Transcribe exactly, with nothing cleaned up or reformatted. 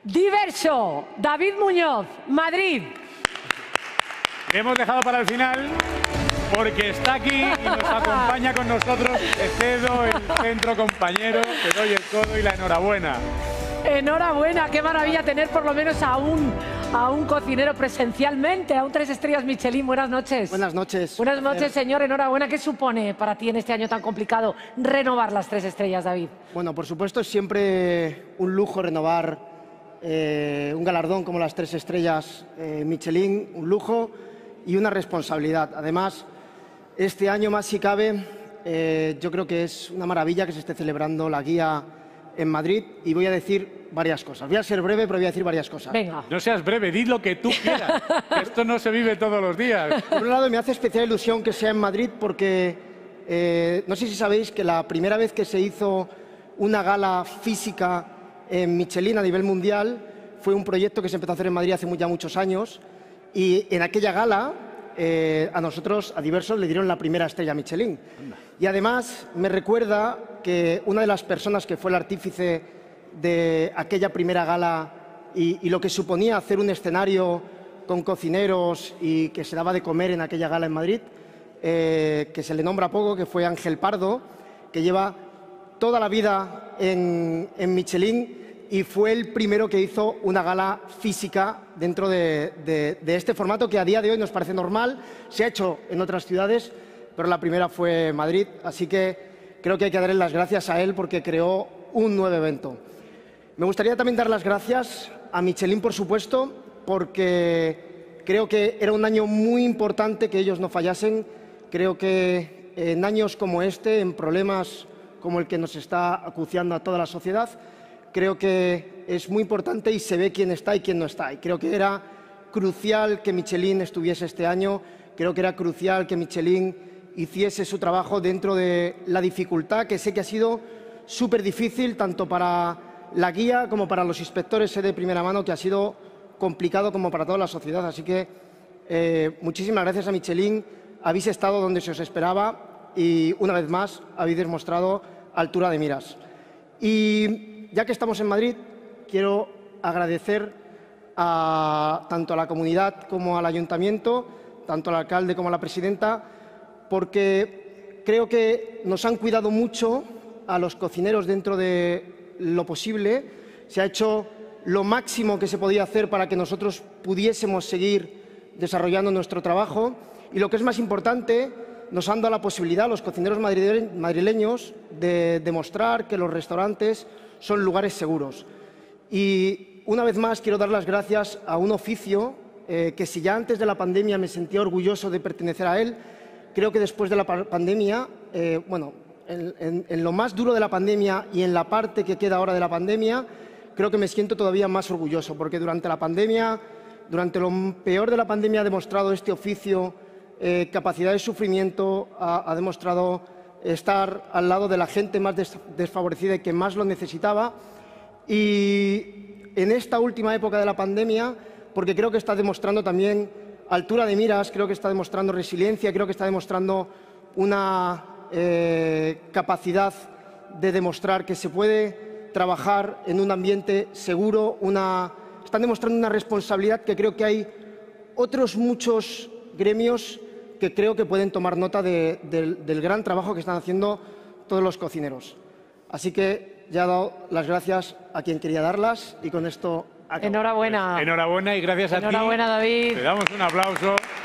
Diverso, David Muñoz, Madrid. Le hemos dejado para el final porque está aquí y nos acompaña con nosotros. Te cedo el centro, compañero, te doy el codo y la enhorabuena. Enhorabuena, qué maravilla tener por lo menos a un, a un cocinero presencialmente, a un tres estrellas Michelin. Buenas noches. Buenas noches. Buenas noches, señor. Enhorabuena. ¿Qué supone para ti en este año tan complicado renovar las tres estrellas, David? Bueno, por supuesto es siempre un lujo renovar eh, un galardón como las tres estrellas eh, Michelin, un lujo y una responsabilidad. Además, este año más si cabe, eh, yo creo que es una maravilla que se esté celebrando la guía en Madrid y voy a decir varias cosas. Voy a ser breve, pero voy a decir varias cosas. Venga. No seas breve, di lo que tú quieras. Esto no se vive todos los días. Por un lado, me hace especial ilusión que sea en Madrid porque eh, no sé si sabéis que la primera vez que se hizo una gala física en Michelin a nivel mundial fue un proyecto que se empezó a hacer en Madrid hace ya muchos años y en aquella gala eh, a nosotros, a Diversos, le dieron la primera estrella Michelin. Y además me recuerda que una de las personas que fue el artífice de aquella primera gala y, y lo que suponía hacer un escenario con cocineros y que se daba de comer en aquella gala en Madrid, eh, que se le nombra poco, que fue Ángel Pardo, que lleva toda la vida en, en Michelin y fue el primero que hizo una gala física dentro de, de, de este formato que a día de hoy nos parece normal, se ha hecho en otras ciudades, pero la primera fue Madrid, así que creo que hay que darle las gracias a él porque creó un nuevo evento. Me gustaría también dar las gracias a Michelin, por supuesto, porque creo que era un año muy importante que ellos no fallasen. Creo que en años como este, en problemas como el que nos está acuciando a toda la sociedad, creo que es muy importante y se ve quién está y quién no está. Y creo que era crucial que Michelin estuviese este año, creo que era crucial que Michelin hiciese su trabajo dentro de la dificultad, que sé que ha sido súper difícil, tanto para la guía como para los inspectores, sé de primera mano que ha sido complicado como para toda la sociedad. Así que eh, muchísimas gracias a Michelin, habéis estado donde se os esperaba y una vez más habéis demostrado altura de miras. Y ya que estamos en Madrid, quiero agradecer a, tanto a la comunidad como al ayuntamiento, tanto al alcalde como a la presidenta, porque creo que nos han cuidado mucho a los cocineros dentro de lo posible. Se ha hecho lo máximo que se podía hacer para que nosotros pudiésemos seguir desarrollando nuestro trabajo y, lo que es más importante, nos han dado la posibilidad a los cocineros madrileños de demostrar que los restaurantes son lugares seguros. Y una vez más quiero dar las gracias a un oficio eh, que, si ya antes de la pandemia me sentía orgulloso de pertenecer a él, creo que después de la pandemia, eh, bueno, en, en, en lo más duro de la pandemia y en la parte que queda ahora de la pandemia, creo que me siento todavía más orgulloso, porque durante la pandemia, durante lo peor de la pandemia, ha demostrado este oficio eh, capacidad de sufrimiento, ha, ha demostrado estar al lado de la gente más des, desfavorecida y que más lo necesitaba. Y en esta última época de la pandemia, porque creo que está demostrando también altura de miras, creo que está demostrando resiliencia, creo que está demostrando una eh, capacidad de demostrar que se puede trabajar en un ambiente seguro, una, están demostrando una responsabilidad que creo que hay otros muchos gremios que creo que pueden tomar nota de, de, del gran trabajo que están haciendo todos los cocineros. Así que ya he dado las gracias a quien quería darlas y con esto acabo. Enhorabuena. Enhorabuena y gracias a ti. Enhorabuena, David. Te damos un aplauso.